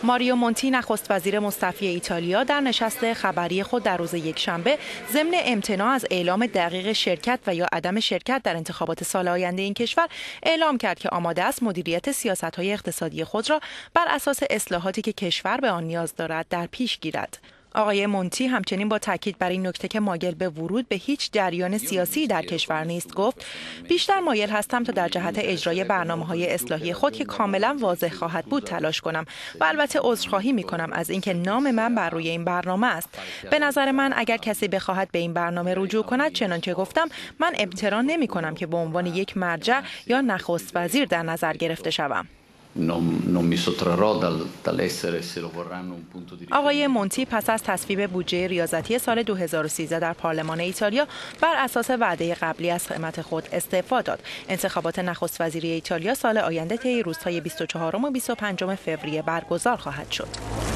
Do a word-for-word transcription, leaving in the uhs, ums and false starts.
ماریو مونتی نخست وزیر مستعفی ایتالیا در نشست خبری خود در روز یکشنبه ضمن امتناع از اعلام دقیق شرکت و یا عدم شرکت در انتخابات سال آینده این کشور اعلام کرد که آماده است مدیریت سیاست‌های اقتصادی خود را بر اساس اصلاحاتی که کشور به آن نیاز دارد در پیش گیرد. آقای مونتی همچنین با تاکید بر این نکته که مایل به ورود به هیچ جریان سیاسی در کشور نیست گفت بیشتر مایل هستم تا در جهت اجرای برنامه‌های اصلاحی خود که کاملا واضح خواهد بود تلاش کنم و البته عذرخواهی می‌کنم از اینکه نام من بر روی این برنامه است. به نظر من اگر کسی بخواهد به این برنامه رجوع کند چنانچه گفتم من ابترا نمی‌کنم که به عنوان یک مرجع یا نخست وزیر در نظر گرفته شوم. آقای مونتی پس از تصویب بودجه ریاضتی سال دو هزار و سیزده در پارلمان ایتالیا بر اساس وعده قبلی از سمت خود استعفا داد. انتخابات نخست وزیری ایتالیا سال آینده طی روزهای بیست و چهارم و بیست و پنجم فوریه برگزار خواهد شد.